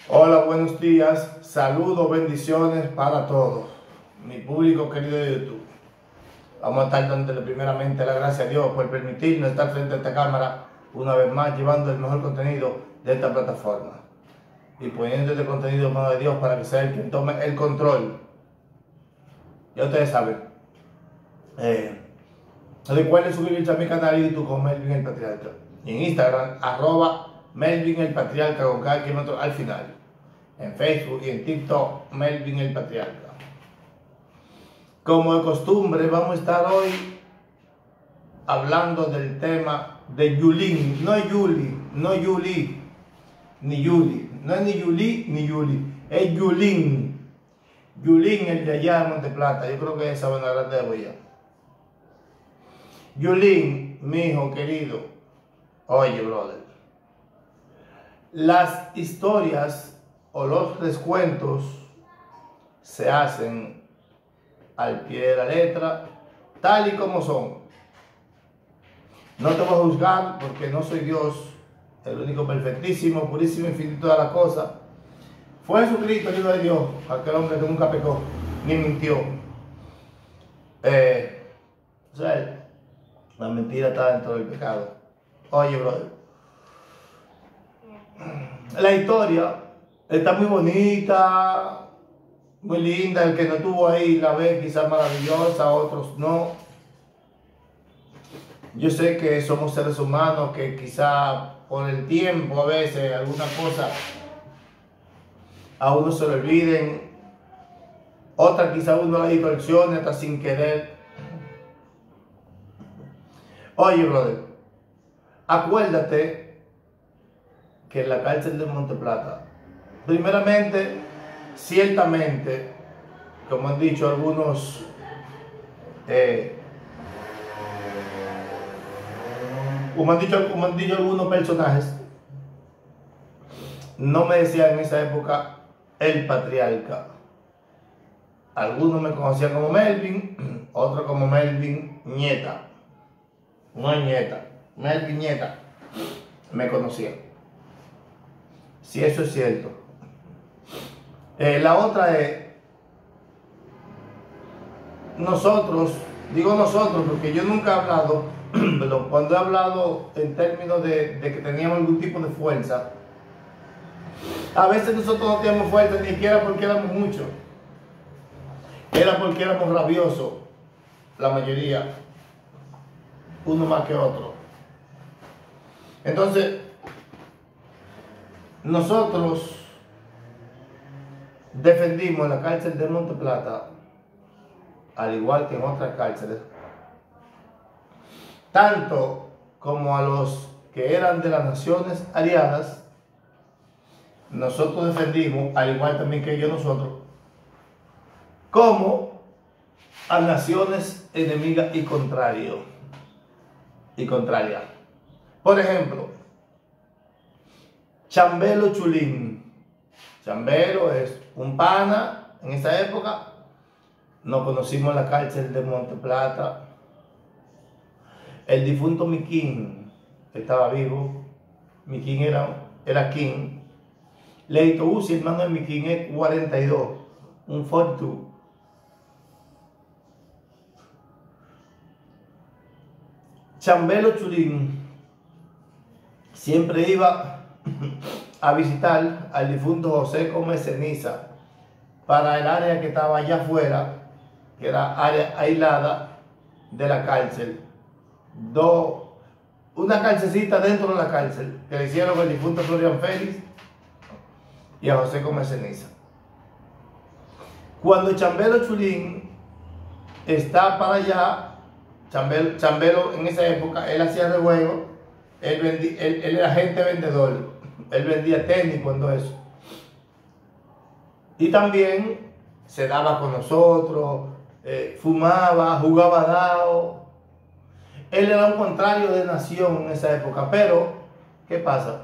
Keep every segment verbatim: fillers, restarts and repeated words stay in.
Hola, buenos días, saludos, bendiciones para todos, mi público querido de YouTube. Vamos a estar dándole primeramente la gracia a Dios por permitirnos estar frente a esta cámara una vez más, llevando el mejor contenido de esta plataforma y poniendo este contenido en manos de Dios para que sea el quien tome el control. Ya ustedes saben, eh, recuerden suscribirse a mi canal de YouTube con Melvin el Patriarca y en Instagram, arroba Melvin el Patriarca con cada kilómetro al final. En Facebook y en TikTok, Melvin el Patriarca. Como de costumbre, vamos a estar hoy hablando del tema de Yulín. No es Yuli, no es Yuli, ni Yuli. No es ni Yuli ni Yuli, es Yulín. Yulín, el de allá de Monteplata. Yo creo que es Sabana Grande de Huella. Yulín, mi hijo querido. Oye, brother. Las historias o los descuentos se hacen al pie de la letra, tal y como son. No te voy a juzgar porque no soy Dios, el único perfectísimo, purísimo, infinito de las cosas. Fue Jesucristo, el Hijo de Dios, aquel hombre que nunca pecó, ni mintió. Eh, o sea, la mentira está dentro del pecado. Oye, brother, la historia está muy bonita, muy linda. El que no estuvo ahí la ve quizás maravillosa, otros no. Yo sé que somos seres humanos que quizás por el tiempo a veces alguna cosa a uno se le olviden, otra quizás uno la distorsione hasta sin querer. Oye, brother, acuérdate que en la cárcel de Monteplata, primeramente, ciertamente, como han dicho algunos eh, como, han dicho, como han dicho algunos personajes, no me decían en esa época el patriarca. Algunos me conocían como Melvin, otros como Melvin Nieta. No es Nieta, Melvin Nieta me conocían. Si eso es cierto. Eh, la otra es, nosotros, digo nosotros porque yo nunca he hablado, pero cuando he hablado en términos de, de que teníamos algún tipo de fuerza, a veces nosotros no teníamos fuerza ni siquiera porque éramos muchos, era porque éramos rabiosos, la mayoría, uno más que otro. Entonces, nosotros defendimos la cárcel de Monteplata, al igual que en otras cárceles, tanto como a los que eran de las naciones aliadas. Nosotros defendimos, al igual también que ellos nosotros, como a naciones enemigas y contrarios y contrarias. Por ejemplo, Chambelo Chulín. Chambelo es un pana en esa época. Nos conocimos en la cárcel de Monteplata. El difunto Miquín estaba vivo. Miquín era, era King. Leito Uzi, hermano de Miquín, es cuarenta y dos. Un Fortu. Chambelo Chulín siempre iba a visitar al difunto José Gómez Ceniza para el área que estaba allá afuera, que era área aislada de la cárcel. Dos, una cárcelcita dentro de la cárcel que le hicieron al difunto Florian Félix y a José Gómez Ceniza. Cuando Chambelo Chulín está para allá, Chambelo, Chambelo en esa época, él hacía de juego, él, vendí, él, él era agente vendedor, él vendía tenis cuando eso. Y también se daba con nosotros, eh, fumaba, jugaba dado. Él era un contrario de nación en esa época, pero ¿qué pasa?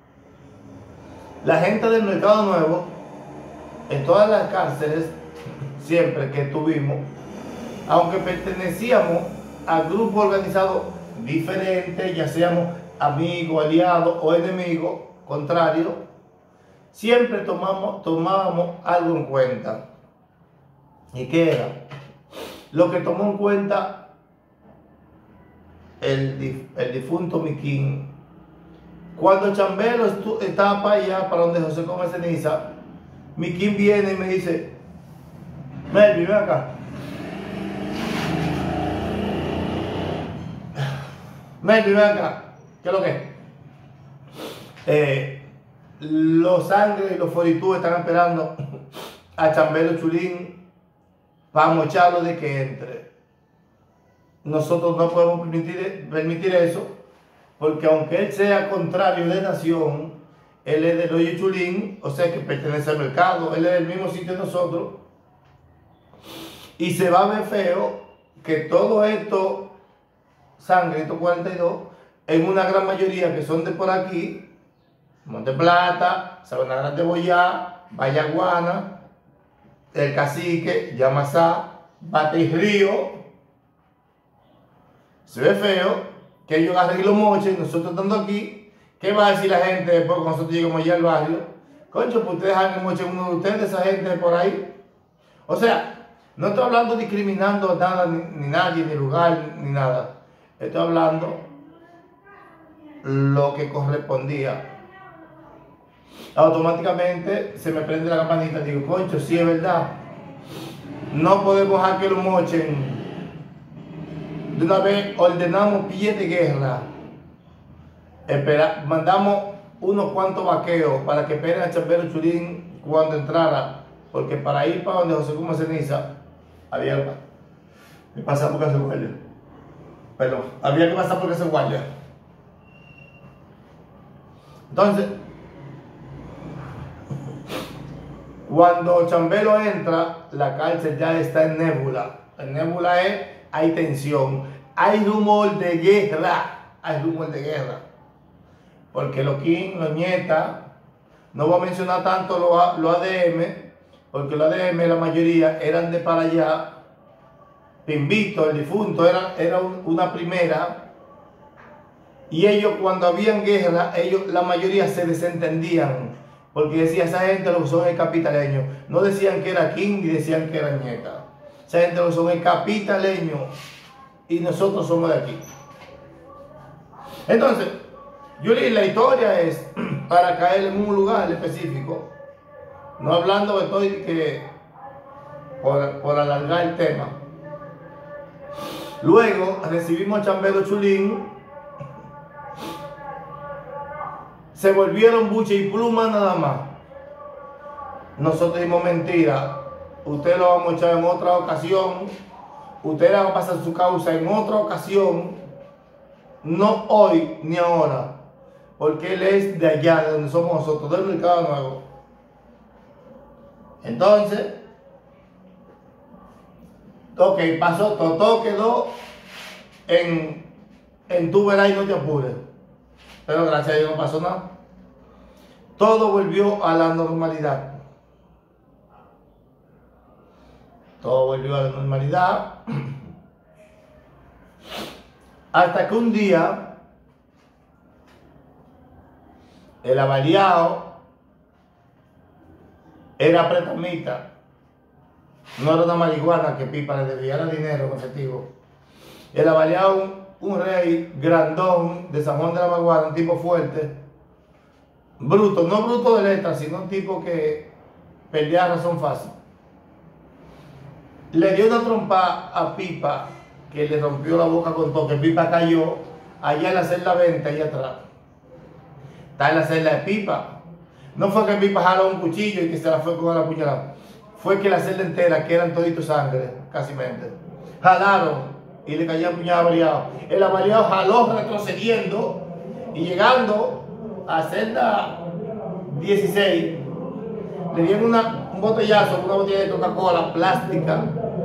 La gente del Mercado Nuevo, en todas las cárceles, siempre que tuvimos, aunque pertenecíamos a grupos organizados diferentes, ya seamos amigos, aliados o enemigos contrarios, siempre tomamos, tomábamos algo en cuenta. ¿Y qué era? Lo que tomó en cuenta el, el difunto Miquín. Cuando Chambelo estaba para allá, para donde José come ceniza, Miquín viene y me dice: Melvin, ven acá. Melvin, ven acá. ¿Qué es lo que es? Eh, los Sangre y los Foritú están esperando a Chambelo Chulín para mocharlo de que entre. Nosotros no podemos permitir, permitir eso, porque aunque él sea contrario de nación, él es del Hoyo Chulín, o sea que pertenece al mercado, él es del mismo sitio de nosotros, y se va a ver feo que todo esto, Sangre, estos cuarenta y dos, en una gran mayoría que son de por aquí, Monte Plata, Sabana Grande Boyá, Vallaguana, El Cacique, Yamasá, Bate Río, se ve feo que ellos agarren y lo mochen, nosotros estando aquí. ¿Qué va a decir la gente después cuando nosotros lleguemos allá al barrio? Concho, pues ustedes dejan que mochen uno de ustedes, esa gente de por ahí. O sea, no estoy hablando discriminando nada, ni, ni nadie, ni lugar, ni nada. Estoy hablando lo que correspondía. Automáticamente se me prende la campanita y digo: concho, sí es verdad. No podemos dejar que lo mochen. De una vez ordenamos pie de guerra. Espera, mandamos unos cuantos vaqueos para que esperen a Chambelo Chulín cuando entrara, porque para ir para donde José come ceniza había que pasar por casa guardia. Perdón, había que pasar por casa guardia. Entonces, cuando Chambelo entra, la cárcel ya está en nébula. En nébula es: hay tensión, hay rumor de guerra, hay rumor de guerra. Porque los King, los Nieta, no voy a mencionar tanto los, los A D M, porque los A D M la mayoría eran de para allá. Pimbito, el difunto, era, era un, una primera. Y ellos, cuando habían guerra, ellos, la mayoría se desentendían. Porque decía, esa gente lo que son es capitaleños. No decían que era King ni decían que era Nieta. Esa gente lo que son es capitaleños. Y nosotros somos de aquí. Entonces, yo leí, la historia es para caer en un lugar específico. No hablando de estoy que por, por alargar el tema. Luego recibimos a Chambelo Chulín. Se volvieron buche y pluma nada más. Nosotros dijimos: mentira. Usted lo vamos a echar en otra ocasión. Usted le va a pasar su causa en otra ocasión. No hoy ni ahora. Porque él es de allá, de donde somos nosotros, del Mercado Nuevo. Entonces, ok, pasó todo, todo quedó en, en tu verás y no te apures. Pero gracias a Dios no pasó nada. Todo volvió a la normalidad. Todo volvió a la normalidad. Hasta que un día el avaliado era pretamita. No era una marihuana que Pipa le debiera dinero en efectivo. El avaliado, un, un rey grandón de San Juan de la Maguana, un tipo fuerte, bruto, no bruto de letra, sino un tipo que perdía razón fácil. Le dio una trompa a Pipa que le rompió la boca con todo, que Pipa cayó allá en la celda veinte, allá atrás. Está en la celda de Pipa. No fue que Pipa jaló un cuchillo y que se la fue con la puñalada. Fue que la celda entera, que eran toditos sangre, casi mente, jalaron y le caían puñadas avaliado. El avaliado jaló retrocediendo y llegando a celda dieciséis, le dieron una, un botellazo, una botella de Coca-Cola plástica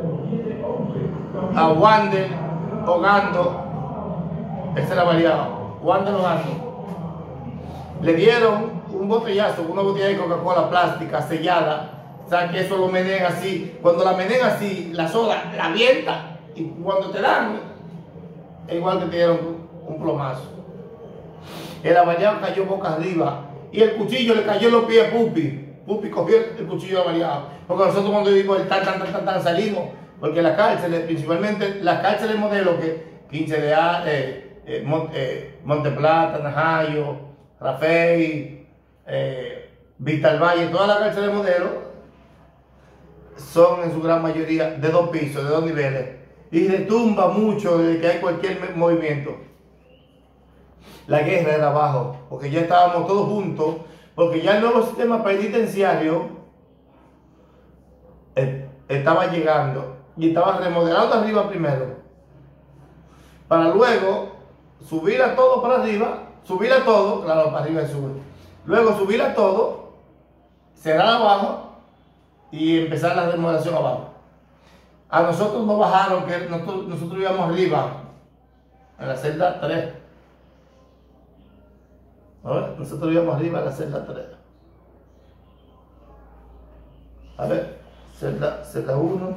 a Wander Ogando. Ese era avaliado, Wander Ogando. Le dieron un botellazo, una botella de Coca-Cola plástica sellada. O sea, que eso lo menean así. Cuando la menean así, la soda la avienta. Y cuando te dan, es igual que te dieron un plomazo. El avaliado cayó boca arriba y el cuchillo le cayó en los pies a Pupi. Pupi cogió el cuchillo averiado. Porque nosotros cuando vimos el tan, tan, tan, tan, tan salimos, porque las cárceles, principalmente las cárceles modelo que quince de A, eh, eh, Mon, eh, Monteplata, Najayo, Rafael, eh, Vista al Valle, todas las cárceles modelo son en su gran mayoría de dos pisos, de dos niveles, y retumba mucho desde que hay cualquier movimiento. La guerra era abajo, porque ya estábamos todos juntos, porque ya el nuevo sistema penitenciario estaba llegando y estaba remodelando arriba primero, para luego subir a todo para arriba, subir a todo, claro, para arriba es subir, luego subir a todo, cerrar abajo y empezar la remodelación abajo. A nosotros nos bajaron, que nosotros, nosotros íbamos arriba, en la celda tres. A ver, nosotros íbamos arriba en la celda tres. A ver, celda, celda uno.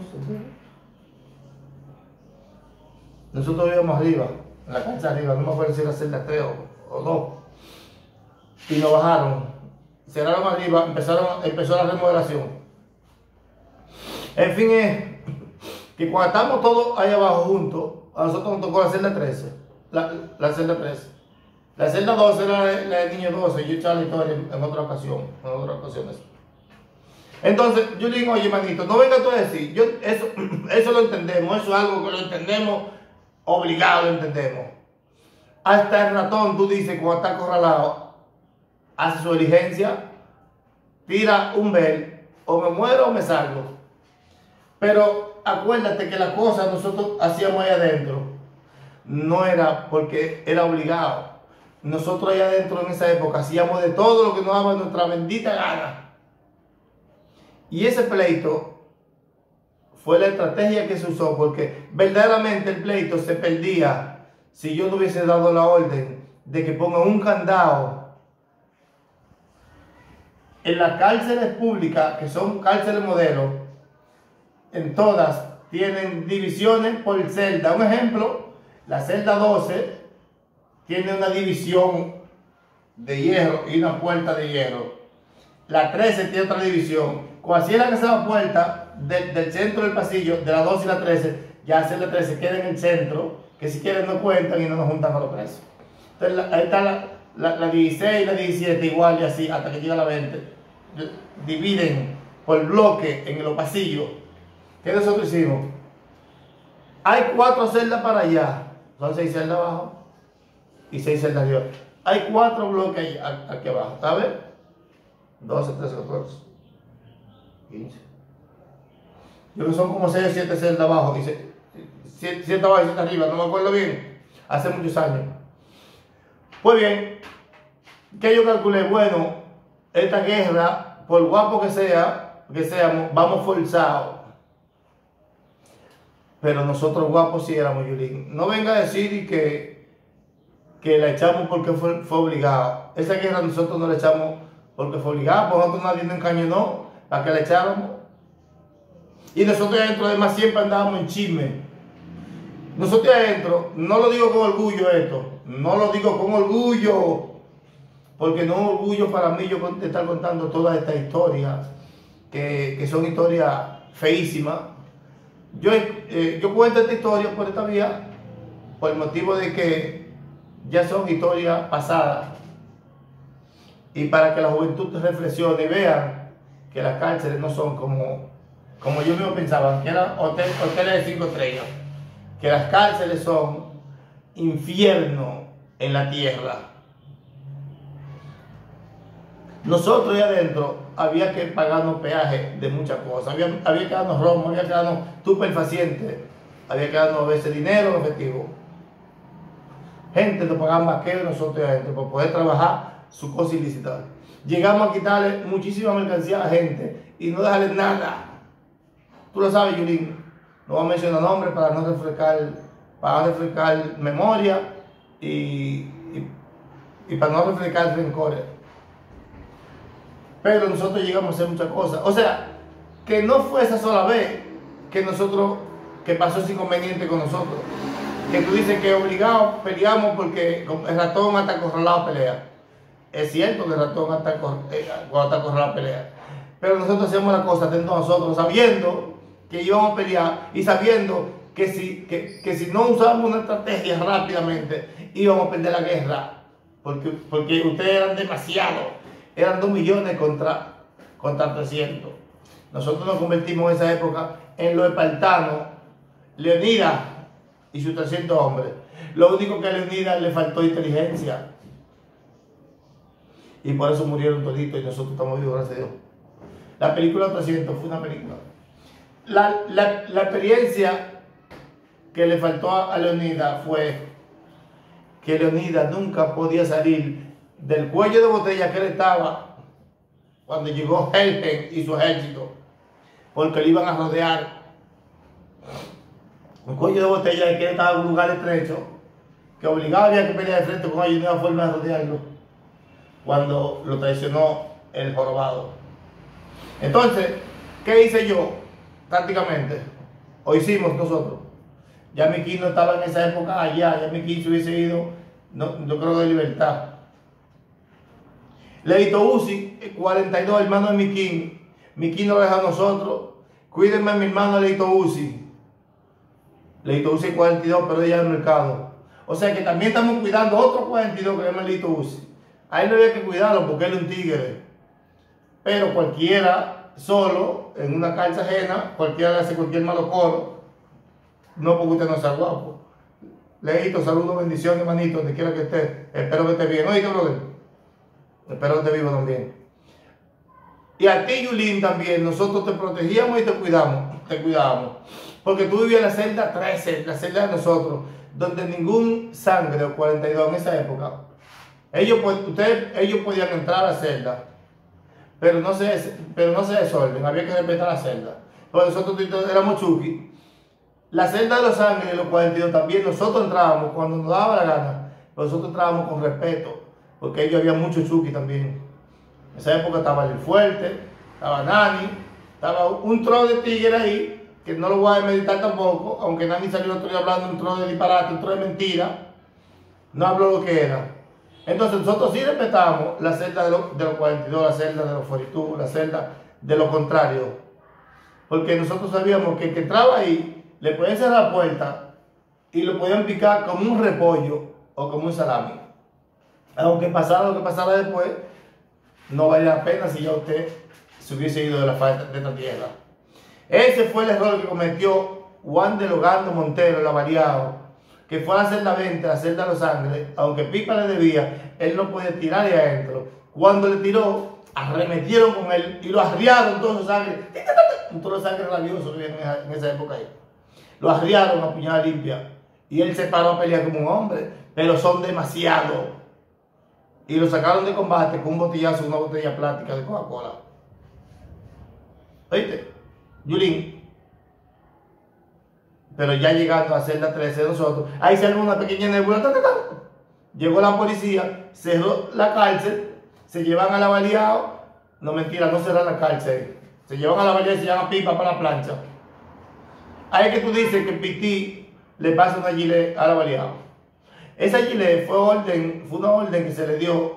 Nosotros íbamos arriba, en la cancha arriba, no me acuerdo si era celda tres o, o dos. Y nos bajaron, cerraron arriba, empezaron, empezó la remodelación. En fin, es que cuando estamos todos ahí abajo juntos, a nosotros nos tocó la celda trece. La, la celda trece. La celda doce era la, la del niño doce. Yo he echado la historia en, en otra ocasión, en otras ocasiones. Entonces, yo le digo, oye, manito, no venga tú a decir, yo, eso, eso lo entendemos, eso es algo que lo entendemos, obligado lo entendemos. Hasta el ratón, tú dices, cuando está acorralado, hace su diligencia, tira un bel, o me muero o me salgo. Pero acuérdate que la cosa nosotros hacíamos ahí adentro no era porque era obligado. Nosotros ahí adentro en esa época hacíamos de todo lo que nos daba nuestra bendita gana. Y ese pleito fue la estrategia que se usó, porque verdaderamente el pleito se perdía si yo no hubiese dado la orden de que pongan un candado en las cárceles públicas, que son cárceles modelo. En todas tienen divisiones por celda. Un ejemplo, la celda doce tiene una división de hierro y una puerta de hierro. La trece tiene otra división. Cualquiera que sea la puerta de, del centro del pasillo, de la doce y la trece, ya la celda trece queda en el centro, que si quieren no cuentan y no nos juntan con los presos. Entonces la, ahí está la, la, la dieciséis y la diecisiete igual y así hasta que llega la veinte. Dividen por bloque en los pasillos. ¿Qué nosotros hicimos? Hay cuatro celdas para allá, son seis celdas abajo y seis celdas arriba. Hay cuatro bloques aquí abajo, ¿sabes? doce, trece, catorce, quince. Yo creo que son como seis o siete celdas abajo, y siete abajo y siete arriba, no me acuerdo bien, hace muchos años. Pues bien, ¿qué yo calculé? Bueno, esta guerra, por guapo que sea, que seamos, vamos forzados. Pero nosotros guapos sí éramos, Yulín. No venga a decir que, que la echamos porque fue, fue obligado. Esa guerra nosotros no la echamos porque fue obligado, porque nosotros nadie nos encañonó para que la echáramos. Y nosotros adentro además siempre andábamos en chisme. Nosotros adentro, no lo digo con orgullo esto, no lo digo con orgullo, porque no es orgullo para mí yo estar contando todas estas historias, que, que son historias feísimas. Yo, eh, yo cuento esta historia por esta vía, por el motivo de que ya son historias pasadas, y para que la juventud reflexione y vea que las cárceles no son como, como yo mismo pensaba, que eran hotel, hoteles de cinco estrellas, que las cárceles son infierno en la tierra. Nosotros ahí adentro había que pagarnos peaje de muchas cosas, había, había que darnos romo, había que darnos estupefacientes, había que darnos a veces dinero en efectivo. Gente nos pagaba más que nosotros ahí adentro por poder trabajar su cosa ilícita. Llegamos a quitarle muchísima mercancía a la gente y no dejarle nada. Tú lo sabes, Yulín, no voy a mencionar nombres para no refrescar, para no refrescar memoria y, y, y para no refrescar rencores. Pero nosotros llegamos a hacer muchas cosas. O sea, que no fue esa sola vez que nosotros, que pasó ese inconveniente con nosotros. Que tú dices que obligado peleamos porque el ratón hasta acorralado pelea. Es cierto que el ratón hasta eh, cuando está corriendo la pelea. Pero nosotros hacíamos la cosa atento a nosotros, sabiendo que íbamos a pelear y sabiendo que si, que, que si no usábamos una estrategia rápidamente, íbamos a perder la guerra. Porque, porque ustedes eran demasiados. Eran dos millones contra, contra trescientos. Nosotros nos convertimos en esa época en los espartanos, Leonidas y sus trescientos hombres. Lo único que a Leonidas le faltó inteligencia. Y por eso murieron toditos y nosotros estamos vivos, gracias a Dios. La película trescientos fue una película. La, la, la experiencia que le faltó a Leonidas fue que Leonidas nunca podía salir del cuello de botella que él estaba cuando llegó Helgen y su ejército, porque le iban a rodear. Un cuello de botella de que él estaba en un lugar estrecho, que obligaba había que pelear de frente con ellos y no había forma de rodearlo, cuando lo traicionó el jorobado. Entonces, ¿qué hice yo? Tácticamente, o hicimos nosotros. Ya Miquín no estaba en esa época allá, ya Miquín se hubiese ido, no, yo creo, de libertad. Leito Uzi, cuarenta y dos, hermano de Miquín. Miquín no lo deja a nosotros. Cuídenme a mi hermano Leito Uzi. Leito Uzi cuarenta y dos, pero ella en el mercado. O sea que también estamos cuidando otro cuarenta y dos que se llama Leito Uzi. A él no había que cuidarlo porque él es un tigre. Pero cualquiera solo, en una calza ajena, cualquiera le hace cualquier malo coro. No porque usted no sea guapo. Leito, saludos, bendiciones, hermanito, donde quiera que esté. Espero que esté bien. Oye, brother. Espero que esté vivo también. Y a ti, Yulín, también. Nosotros te protegíamos y te cuidamos. Te cuidábamos. Porque tú vivías en la celda trece, la celda de nosotros, donde ningún sangre o cuarenta y dos en esa época. Ellos, ustedes, ellos podían entrar a la celda, pero no se, pero no se desorden. Había que respetar la celda. Porque nosotros éramos chuki. La celda de los ángeles, los cuarenta y dos, también nosotros entrábamos cuando nos daba la gana. Nosotros entrábamos con respeto, porque ellos había mucho chuki también. En esa época estaba el Fuerte, estaba Nani, estaba un tro de tigre ahí, que no lo voy a meditar tampoco, aunque Nani salió el otro día hablando un tro de disparate, un tro de mentira. No habló lo que era. Entonces nosotros sí respetamos la celda de los, de los cuarenta y dos, la celda de los cuarenta y dos, la celda de lo contrario. Porque nosotros sabíamos que el que entraba ahí, le podían cerrar la puerta y lo podían picar como un repollo o como un salami. Aunque pasara lo que pasara después, no vale la pena si ya usted se hubiese ido de la faz de esta tierra. Ese fue el error que cometió Juan de Logando Montero, el avaliado, que fue a la celda veinte, a la celda de Los Ángeles. Aunque Pipa le debía, él no podía tirar de adentro. Cuando le tiró, arremetieron con él y lo arriaron todos los sangre. Un toro de sangre rabioso que había en esa época ahí. Lo arriaron a puñalada limpia. Y él se paró a pelear como un hombre. Pero son demasiados. Y lo sacaron de combate con un botellazo, una botella plástica de Coca-Cola. ¿Oíste? Yulín. Pero ya llegando a celda trece de nosotros, ahí se armó una pequeña nebula. ¡Ta, ta, ta! Llegó la policía, cerró la cárcel, se llevan al avaliado. No, mentira, no cerran la cárcel. Se llevan a la avaliado y se llama Pipa para la plancha. Ahí es que tú dices que Pití le pasa una gilet al avaliado. Esa gilet fue, orden, fue una orden que se le dio,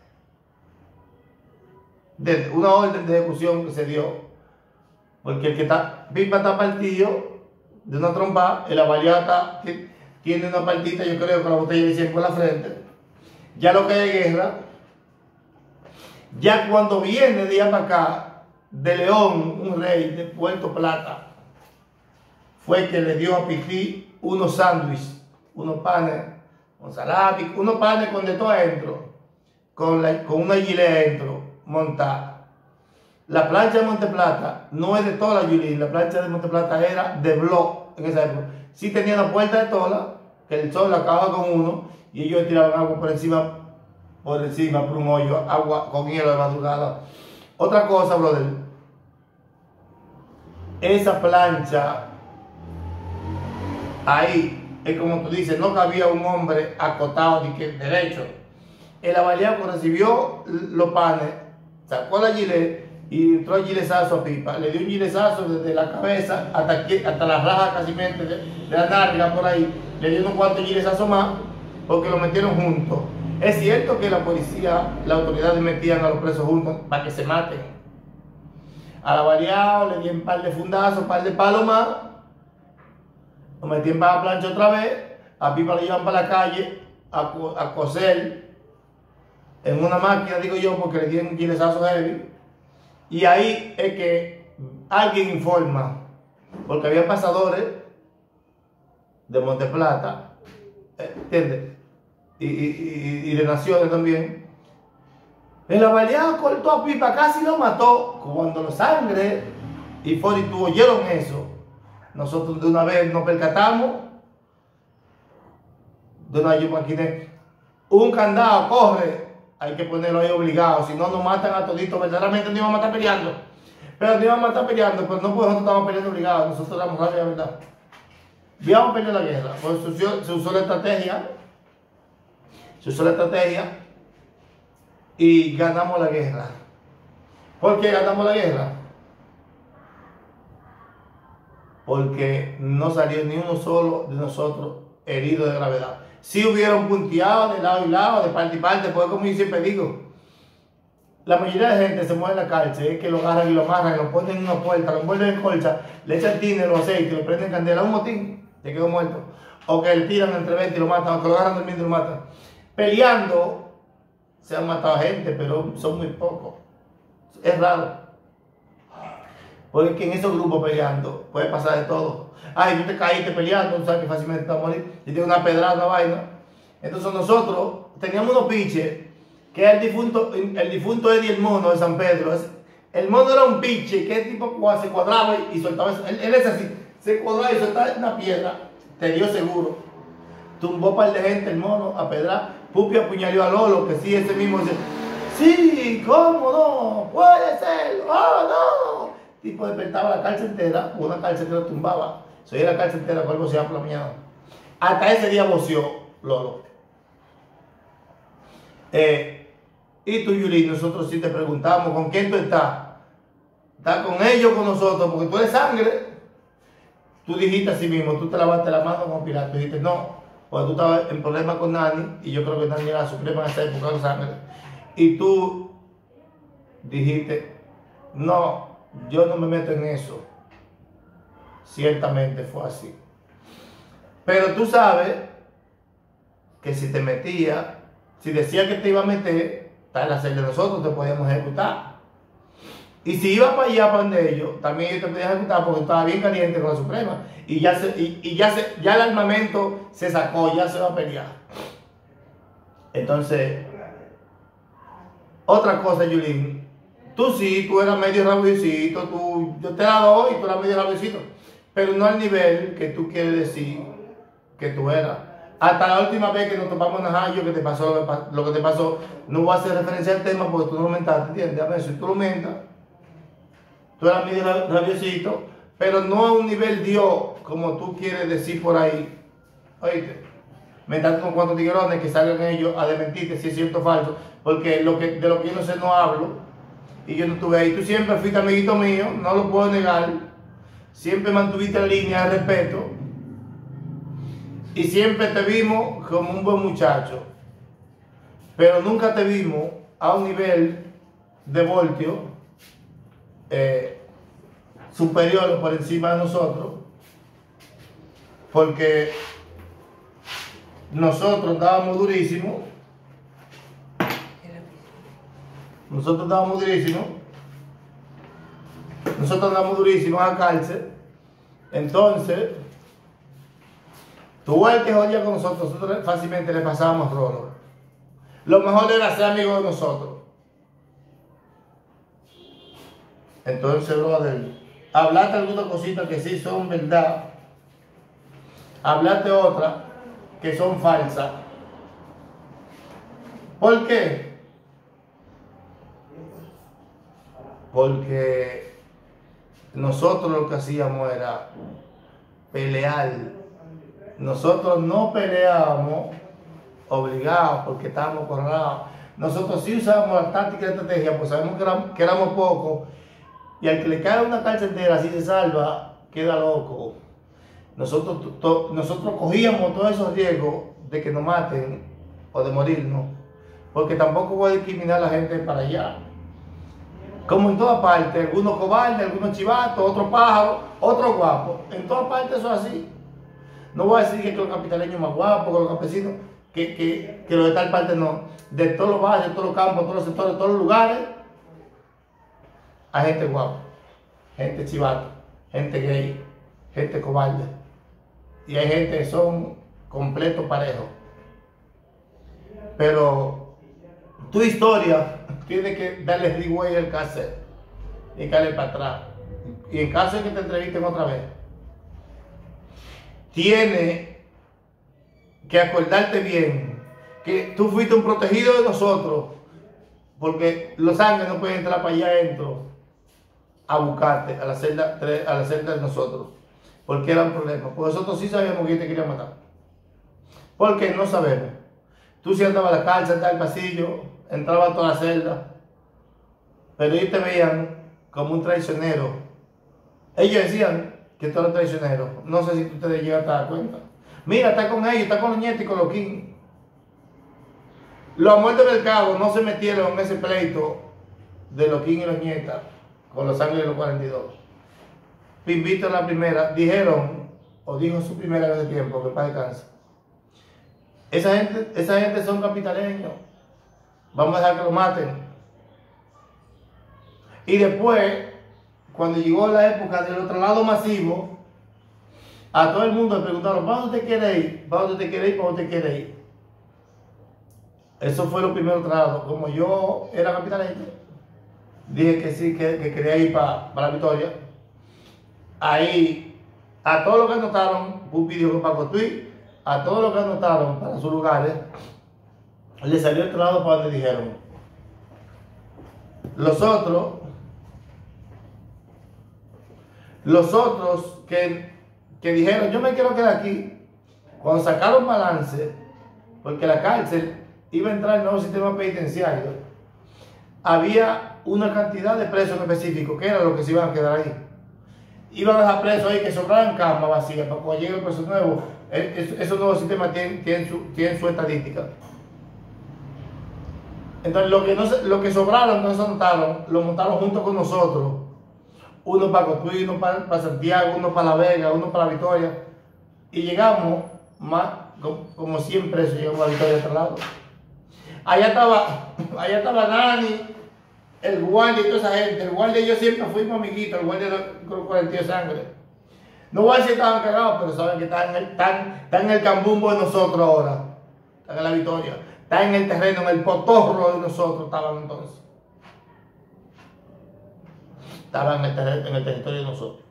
de, una orden de ejecución que se dio, porque el que está, Pipa está partido de una trompa, el avaliado está, tiene una partita, yo creo, con la botella de cien por la frente. Ya lo que hay guerra, ya cuando viene de allá para acá, de León, un rey de Puerto Plata, fue que le dio a Pití unos sándwiches, unos panes con salami, unos panes con de todo adentro, con, la, con una gilet adentro, montada. La plancha de Monteplata no es de tola, Yulín, la plancha de Monteplata era de block en esa época. Sí tenía la puerta de tola, que el sol la acababa con uno, y ellos tiraban agua por encima, por encima, por un hoyo, agua con hielo de madrugada. Otra cosa, brother, esa plancha, ahí, es como tú dices, no cabía un hombre acotado ni que derecho. El avaliado recibió los panes, sacó la gilet y entró el gilesazo a Pipa. Le dio un gilesazo desde la cabeza hasta, aquí, hasta la raja casi de, de la nalga por ahí. Le dio unos cuantos gilesazos más porque lo metieron juntos. Es cierto que la policía, las autoridades metían a los presos juntos para que se maten. A la variado le dieron un par de fundazos, un par de palos más, lo metían para la plancha otra vez, a Pipa lo llevan para la calle a, a coser en una máquina, digo yo, porque le dieron un guilesazo heavy. Y ahí es que alguien informa, porque había pasadores de Monteplata, ¿entiendes? Y, y, y de Naciones también. El avaliado cortó a Pipa, casi lo mató. Cuando los sangre y Foritudo oyeron eso, nosotros de una vez nos percatamos. De una vez yo maquiné un candado, corre, hay que ponerlo ahí obligado, si no nos matan a toditos. Verdaderamente no iban a matar peleando, pero no iban a matar peleando, pero no, pues nosotros estábamos peleando obligados, nosotros éramos rabia, la verdad. Íbamos a pelear la guerra, pues se usó, se usó la estrategia, se usó la estrategia y ganamos la guerra. ¿Por qué ganamos la guerra? Porque no salió ni uno solo de nosotros herido de gravedad. Sí hubieron punteados de lado y lado, de parte y parte, porque como yo siempre digo, la mayoría de gente se mueve en la cárcel, es que lo agarran y lo amarran, lo ponen en una puerta, lo envuelven en colcha, le echan tiner o aceite, lo prenden candela, un motín, se quedó muerto. O que le tiran entre veinte y lo matan, o que lo agarran durmiendo y lo matan. Peleando, se han matado gente, pero son muy pocos. Es raro. Porque en esos grupos peleando puede pasar de todo. Ay, tú te caíste peleando, tú sabes que fácilmente te vas a morir. Y tienes una pedrada, una vaina. Entonces nosotros teníamos unos piches, que es el difunto, el difunto Eddie el Mono de San Pedro. El mono era un piche, que el tipo se cuadraba y soltaba eso. Él, él es así, se cuadraba y soltaba una piedra. Te dio seguro. Tumbó un par de gente el mono a pedrar. Pupi apuñaló a Lolo, que sí, ese mismo dice, sí, cómo no, puede ser, oh no. El tipo despertaba la cárcel entera, una cárcel que lo tumbaba. Se oía la cárcel entera con el voceado por la mañana. Hasta ese día voceó Lolo. Eh, y tú, Yuri, nosotros sí te preguntamos, ¿con quién tú estás? ¿Estás con ellos o con nosotros? Porque tú eres sangre. Tú dijiste a sí mismo, tú te lavaste la mano con Pilato. Tú dijiste, no, porque tú estabas en problemas con Nani, y yo creo que Nani era suprema en esa época con sangre. Y tú dijiste, no, yo no me meto en eso. Ciertamente fue así. Pero tú sabes que si te metía, si decía que te iba a meter, para la celda de nosotros te podíamos ejecutar. Y si ibas para allá, para donde ellos, también ellos te podían ejecutar porque estaba bien caliente con la Suprema. Y ya, se, y, y ya, se, ya el armamento se sacó, ya se va a pelear. Entonces, otra cosa, Yulín, tú sí, tú eras medio rabiosito, tú, yo te la doy y tú eras medio rabiosito, pero no al nivel que tú quieres decir que tú eras. Hasta la última vez que nos topamos en Najayo, que te pasó lo que te pasó, no voy a hacer referencia al tema porque tú no lo mentaste, ¿entiendes? A ver, si tú lo mentas, tú eras medio rabiosito, pero no a un nivel Dios, como tú quieres decir por ahí. Oíste, mentaste con cuantos tiguerones que salgan ellos a desmentirte si es cierto o falso, porque lo que, de lo que yo no sé no hablo, y yo no estuve ahí. Tú siempre fuiste amiguito mío, no lo puedo negar, siempre mantuviste la línea de respeto, y siempre te vimos como un buen muchacho, pero nunca te vimos a un nivel de voltio eh, superior o por encima de nosotros, porque nosotros dábamos durísimo, nosotros dábamos durísimo, nosotros dábamos durísimo a la cárcel. Entonces, tú el que jodía con nosotros, nosotros fácilmente le pasábamos rolo. Lo mejor era ser amigo de nosotros. Entonces, brother, hablarte algunas cositas que sí son verdad, hablarte otras que son falsas. ¿Por qué? Porque nosotros lo que hacíamos era pelear. Nosotros no peleábamos obligados porque estábamos corralados. Nosotros sí usábamos la táctica y la estrategia, pues sabemos que éramos, que éramos pocos. Y al que le cae una cárcel entera, así se salva, queda loco. Nosotros, to, nosotros cogíamos todos esos riesgos de que nos maten o de morirnos porque tampoco voy a discriminar a la gente para allá. Como en todas partes, algunos cobardes, algunos chivatos, otros pájaros, otros guapos. En todas partes eso es así. No voy a decir que los capitaleños más guapos, que los campesinos, que, que, que los de tal parte no. De todos los barrios, de todos los campos, de todos los sectores, de todos los lugares, hay gente guapa, gente chivata, gente gay, gente cobarde. Y hay gente que son completos parejos. Pero tu historia tiene que darle rewind al cassette y caerle para atrás. Y en caso de que te entrevisten otra vez, tiene que acordarte bien que tú fuiste un protegido de nosotros, porque los ángeles no pueden entrar para allá adentro a buscarte a la celda, a la celda de nosotros, porque era un problema. Porque nosotros sí sabíamos que te quería matar. Porque no sabemos. Tú sí andabas a la cárcel, andabas al pasillo, entrabas a toda la celda, pero ellos te veían como un traicionero. Ellos decían que tú eras traicionero. No sé si tú te llegaste a dar cuenta. Mira, está con ellos, está con los nietos y con los King. Los amores del mercado no se metieron en ese pleito de los King y los nietas con los ángeles de los cuarenta y dos. Pimbito en la primera, dijeron, o dijo su primera vez de tiempo, que para descansar. Esa gente, esa gente son capitaleños. Vamos a dejar que lo maten. Y después, cuando llegó la época del traslado masivo, a todo el mundo le preguntaron, ¿para dónde usted quiere ir? ¿Para dónde usted quiere ir? ¿Para dónde usted quiere ir? Eso fue lo primero traslado. Como yo era capitaleño, dije que sí, que, que quería ir para, para la Victoria. Ahí, a todos los que anotaron, Pupi dijo que para Cotuí, a todos los que anotaron para sus lugares, le salió el traslado para donde dijeron. Los otros, los otros que, que dijeron, yo me quiero quedar aquí, cuando sacaron balance, porque la cárcel iba a entrar en el nuevo sistema penitenciario, había una cantidad de presos en específico, que era lo que se iban a quedar ahí. Iban a dejar presos ahí que sobraran camas vacías para cuando llegue el preso nuevo. Esos nuevos sistemas tienen, tienen, su, tienen su estadística. Entonces, lo que, no se, lo que sobraron, no se montaron, lo montaron junto con nosotros. Uno para Cotuí, uno para, para Santiago, uno para La Vega, uno para La Victoria. Y llegamos, más, como cien presos, llegamos a La Victoria de otro lado. Allá estaba, allá estaba Nani, el guardia y toda esa gente. El guardia y yo siempre fuimos amiguitos, el guardia de los cuarenta de sangre. No voy a decir que estaban cagados, pero saben que están en el, están, están en el cambumbo de nosotros ahora. Están en La Victoria. Están en el terreno, en el potorro de nosotros estaban entonces. Estaban en el, terreno, en el territorio de nosotros.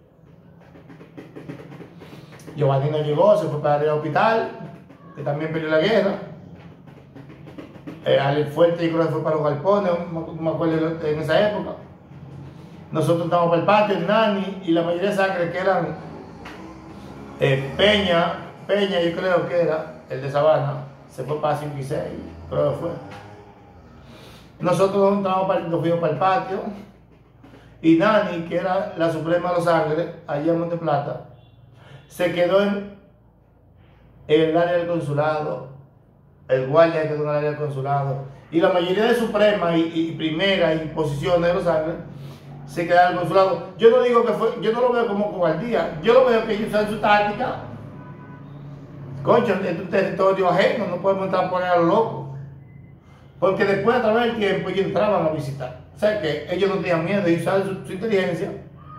Giovanni no llegó, se fue para el hospital, que también perdió la guerra. Eh, Ale Fuerte yo creo que fue para los galpones, no me acuerdo en esa época. Nosotros estábamos para el patio, el Nani y la mayoría de sangre que eran eh, Peña, Peña yo creo que era, el de Sabana, se fue para cinco y seis, creo que fue. Nosotros estábamos para, nos fuimos para el patio y Nani, que era la Suprema de Los Ángeles, allá en Monte Plata, se quedó en, en el área del consulado. El guardia quedó en el área del consulado. Y la mayoría de Suprema y, y Primera y posiciones de Los Ángeles se quedaron en el consulado. Yo no digo que fue, yo no lo veo como cobardía. Yo lo veo que ellos usan su táctica. Concho, en tu territorio ajeno, no podemos entrar por ahí a lo loco. Porque después, a través del tiempo, ellos entraban a visitar. O sea que ellos no tenían miedo de usar su, su inteligencia.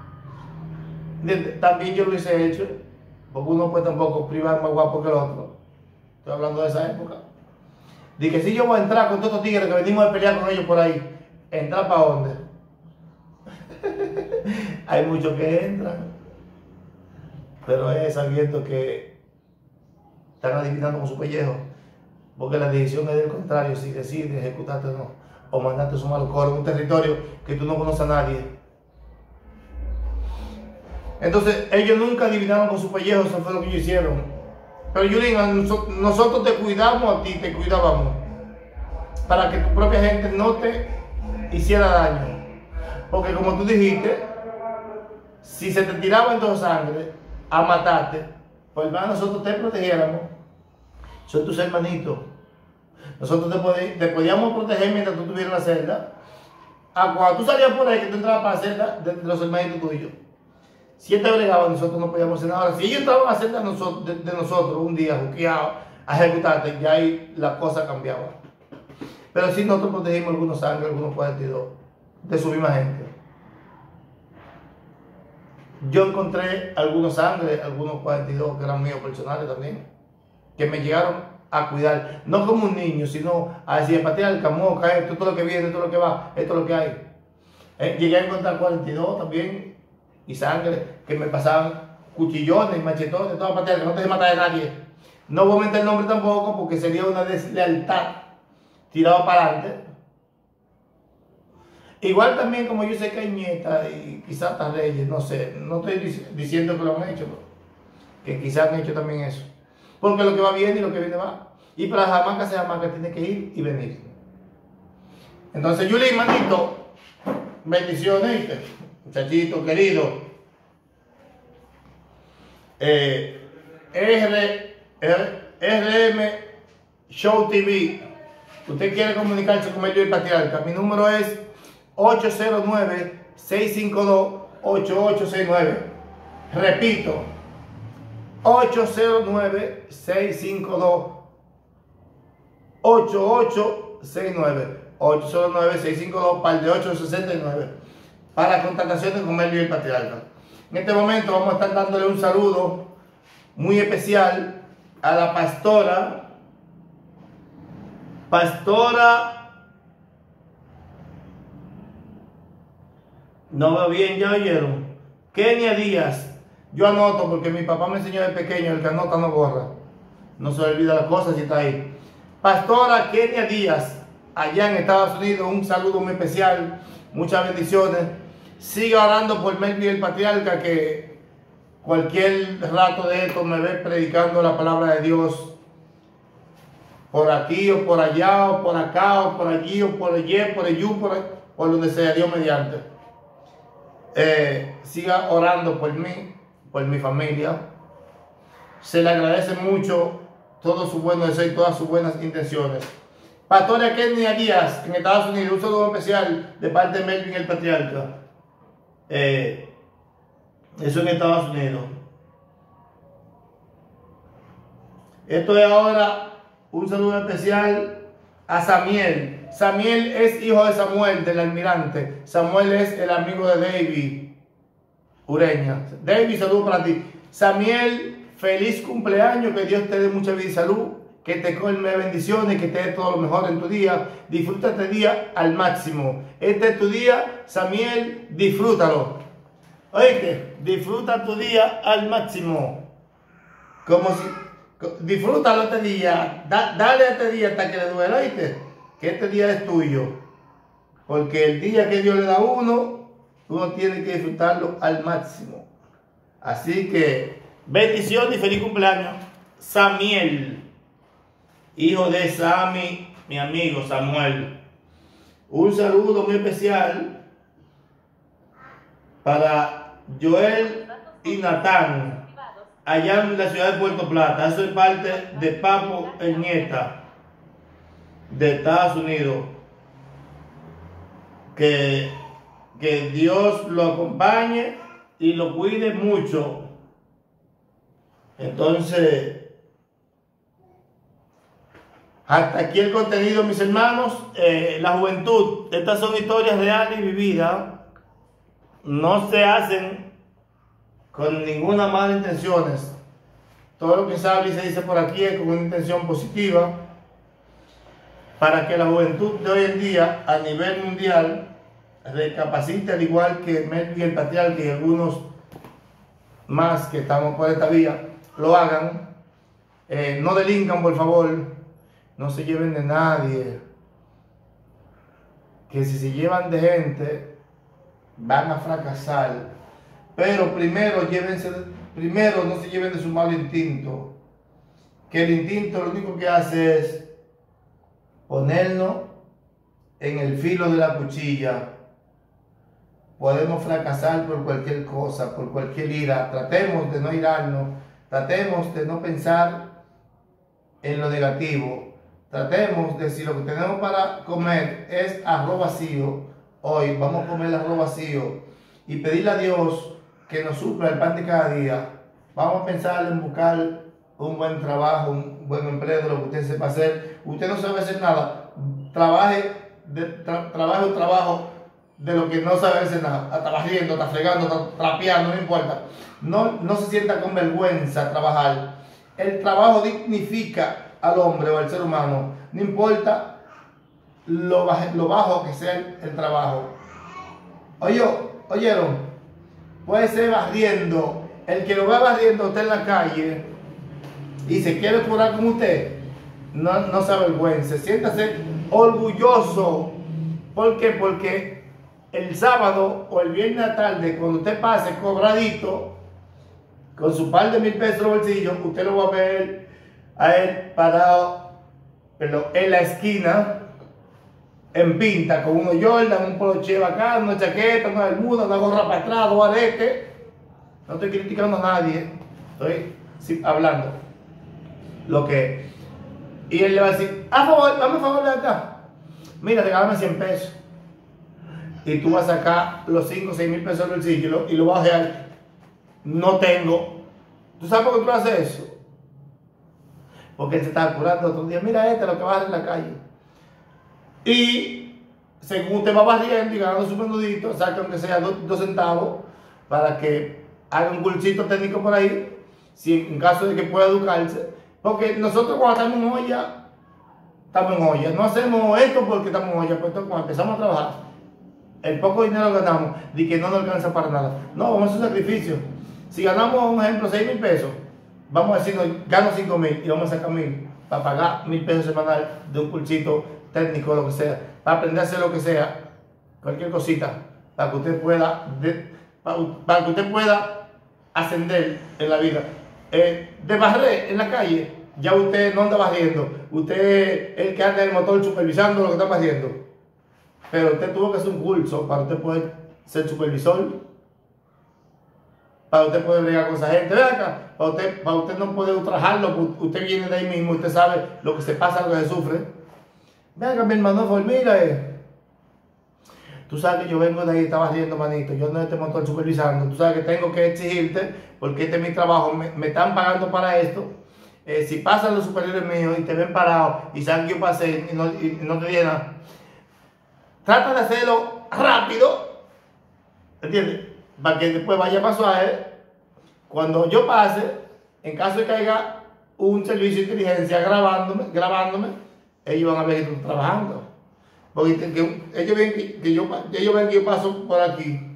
También yo lo hubiese hecho. Porque uno puede tampoco privar más guapo que el otro. Estoy hablando de esa época. Dije que si yo voy a entrar con todos estos tigres que venimos a pelear con ellos por ahí, ¿entrar para dónde? Hay muchos que entran, pero es sabiendo que están adivinando con su pellejo, porque la decisión es del contrario, si decides ejecutarte o no, o mandarte su malo coro en un territorio que tú no conoces a nadie. Entonces, ellos nunca adivinaron con su pellejo, eso fue lo que ellos hicieron. Pero Yulín, nosotros te cuidamos a ti, te cuidábamos, para que tu propia gente no te hiciera daño. Porque como tú dijiste, si se te tiraba en tu sangre a matarte, pues más nosotros te protegiéramos. Son tus hermanitos. Nosotros te, pod te podíamos proteger mientras tú estuvieras en la celda. A cuando tú salías por ahí, que tú entrabas para la celda de, de los hermanitos tuyos. Si él te bregaba, nosotros no podíamos hacer nada. Ahora, si ellos entraban a la celda de nosotros, de, de nosotros un día, juqueados, a ejecutarte, ya ahí la cosa cambiaba. Pero sí nosotros protegimos algunos sangre, algunos cuarenta y dos de su misma gente. Yo encontré algunos sangre, algunos cuarenta y dos que eran míos personales también, que me llegaron a cuidar, no como un niño, sino a decir, patear el camoca, esto, esto es lo que viene, esto es lo que va, esto es lo que hay. Eh, llegué a encontrar cuarenta y dos también, y sangre, que me pasaban cuchillones, machetones, toda patear, que no te mata de nadie. No voy a meter el nombre tampoco porque sería una deslealtad tirado para adelante. Igual también como yo sé que hay nietas y quizás hasta reyes, no sé, no estoy diciendo que lo han hecho, pero que quizás han hecho también eso. Porque lo que va bien y lo que viene va. Y para Jamaca se Jamaca tiene que ir y venir. Entonces, Yuli, manito, bendiciones, ¿viste? Muchachito querido. Eh, R, R, R M Show T V. Usted quiere comunicarse con Melvin el Patriarca. Mi número es ocho cero nueve, seis cinco dos, ocho ocho seis nueve. Repito, ocho cero nueve, seis cinco dos, ocho ocho seis nueve. ocho cero nueve, seis cinco dos, par de ocho sesenta y nueve. Para contactaciones con Melvin el Patriarca. En este momento vamos a estar dándole un saludo muy especial a la pastora, pastora, no veo bien, ya oyeron, Kenia Díaz. Yo anoto porque mi papá me enseñó de pequeño, el que anota no borra, no se le olvida las cosas si está ahí. Pastora Kenia Díaz, allá en Estados Unidos, un saludo muy especial, muchas bendiciones. Siga orando por Melvin el Patriarca, que cualquier rato de esto me ve predicando la palabra de Dios, por aquí o por allá o por acá o por allí o por allí, por allí, por, por donde sea, Dios mediante. Eh, siga orando por mí, por mi familia. Se le agradece mucho todo su buen deseo y todas sus buenas intenciones. Pastora Kenia Díaz, en Estados Unidos, un saludo especial de parte de Melvin el Patriarca. Eh, eso en Estados Unidos. Esto es ahora un saludo especial a Samiel. Samiel es hijo de Samuel, del almirante. Samuel es el amigo de David Ureña. David, saludo para ti. Samiel, feliz cumpleaños, que Dios te dé mucha vida y salud, que te colme de bendiciones, que te dé todo lo mejor en tu día. Disfruta este día al máximo. Este es tu día, Samiel, disfrútalo. Oíste, disfruta tu día al máximo. Como si... Disfrútalo este día, da, dale este día hasta que le duela, ¿oíste? Que este día es tuyo. Porque el día que Dios le da a uno, uno tiene que disfrutarlo al máximo. Así que, bendición y feliz cumpleaños, Samiel, hijo de Sami, mi amigo Samuel. Un saludo muy especial para Joel y Natán, allá en la ciudad de Puerto Plata. Eso es parte de Papo Ernieta, de Estados Unidos. Que, que Dios lo acompañe y lo cuide mucho. Entonces, hasta aquí el contenido, mis hermanos. Eh, la juventud, estas son historias reales y vividas. No se hacen con ninguna mala intenciones. Todo lo que se habla y se dice por aquí es con una intención positiva, para que la juventud de hoy en día a nivel mundial recapacite, al igual que Melvin el Patriarca y algunos más que estamos por esta vía, lo hagan. Eh, no delincan, por favor, no se lleven de nadie, que si se llevan de gente van a fracasar. Pero primero, llévense, primero no se lleven de su mal instinto, que el instinto lo único que hace es ponernos en el filo de la cuchilla. Podemos fracasar por cualquier cosa, por cualquier ira. Tratemos de no irarnos, tratemos de no pensar en lo negativo, tratemos de, si lo que tenemos para comer es arroz vacío, hoy vamos a comer arroz vacío y pedirle a Dios que nos supla el pan de cada día. Vamos a pensar en buscar un buen trabajo, un buen empleo, lo que usted sepa hacer. Usted no sabe hacer nada, trabaje, de, tra, trabaje un trabajo de lo que no sabe hacer nada. Está barriendo, está fregando, está trapeando, no importa. No, no se sienta con vergüenza trabajar. El trabajo dignifica al hombre o al ser humano, no importa lo bajo, lo bajo que sea el, el trabajo. Oye, oyeron, puede ser barriendo, el que lo va barriendo usted en la calle y se quiere curar con usted, no, no se avergüence, siéntase orgulloso. ¿Por qué? Porque el sábado o el viernes a la tarde, cuando usted pase cobradito, con su par de mil pesos en el bolsillo, usted lo va a ver a él parado perdón, en la esquina, en pinta, con unos Jordan, un poloche bacán, una chaqueta, una bermuda, una gorra para atrás, dos aretes. No estoy criticando a nadie, estoy sí, hablando lo que. Y él le va a decir, a favor, dame favor de acá. Mira, regálame cien pesos. Y tú vas a sacar los cinco o seis mil pesos del bolsillo y lo vas a dejar. No tengo. ¿Tú sabes por qué tú haces eso? Porque él se estaba curando otro día. Mira este lo que va a hacer en la calle. Y según usted va barriendo y ganando su menudito, saca aunque sea dos, dos centavos para que haga un cursito técnico por ahí, si en caso de que pueda educarse. Porque nosotros cuando estamos en olla, estamos en olla. No hacemos esto porque estamos en olla, pero cuando empezamos a trabajar, el poco dinero que ganamos, de que no nos alcanza para nada. No, vamos a hacer un sacrificio. Si ganamos, un ejemplo, seis mil pesos, vamos a decir, gano cinco mil y vamos a sacar mil para pagar mil pesos semanal de un cursito técnico, lo que sea, para aprender a hacer lo que sea, cualquier cosita, para que usted pueda, de, para, para que usted pueda ascender en la vida. Eh, de barrer en la calle, ya usted no anda barriendo, usted es el que anda en el motor supervisando lo que está barriendo. Pero usted tuvo que hacer un curso para usted poder ser supervisor, para usted poder bregar con esa gente. Ve acá, para usted, para usted no poder ultrajarlo, usted viene de ahí mismo, usted sabe lo que se pasa, lo que se sufre. Ve acá, mi hermano, pues mira, eh. tú sabes que yo vengo de ahí, estaba haciendo manito, yo no este motor supervisando, tú sabes que tengo que exigirte, porque este es mi trabajo, me, me están pagando para esto. Eh, si pasan los superiores míos y te ven parado y saben que yo pasé y no, y no te dije nada, trata de hacerlo rápido, ¿entiendes? Para que después vaya más suave. Cuando yo pase, en caso de que haya un servicio de inteligencia grabándome, grabándome, ellos van a ver que tú estás trabajando. Porque que, que, ellos, ven que, que yo, ellos ven que yo paso por aquí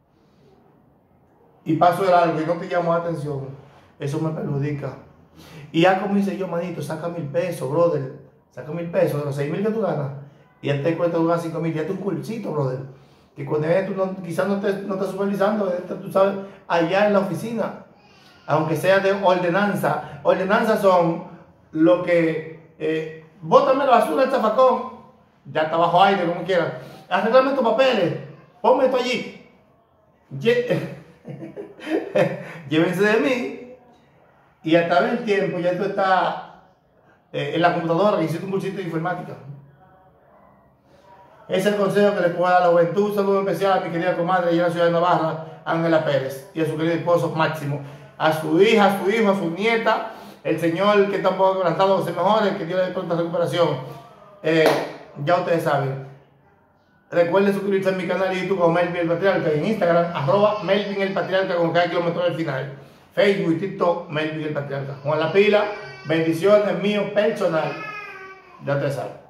y paso de largo y no te llamo la atención, eso me perjudica. Y ya como dice yo, manito, saca mil pesos, brother, saca mil pesos de los seis mil que tú ganas. Y él te cuesta ganar cinco mil, ya te un cursito, brother. Que cuando tú no, quizás no estés no estás supervisando, tú sabes, allá en la oficina, aunque sea de ordenanza. Ordenanzas son lo que, eh, bótame la basura al zafacón, ya está bajo aire, como quieras. Arreglame tus papeles, ponme esto allí. Llévense de mí, y a través del tiempo ya tú estás eh, en la computadora, que hiciste un cursito de informática. Ese es el consejo que le puedo dar a la juventud. Un saludo especial a mi querida comadre y a la ciudad de Navarra, Ángela Pérez, y a su querido esposo Máximo, a su hija, a su hijo, a su nieta, el Señor que está un poco quebrantado, se mejore, que Dios le dé pronta recuperación. Eh, ya ustedes saben. Recuerden suscribirse a mi canal de YouTube como Melvin el Patriarca, y en Instagram, arroba Melvin el Patriarca con cada kilómetro del final. Facebook y TikTok, Melvin el Patriarca. Con la pila, bendiciones mío personal. Ya ustedes saben.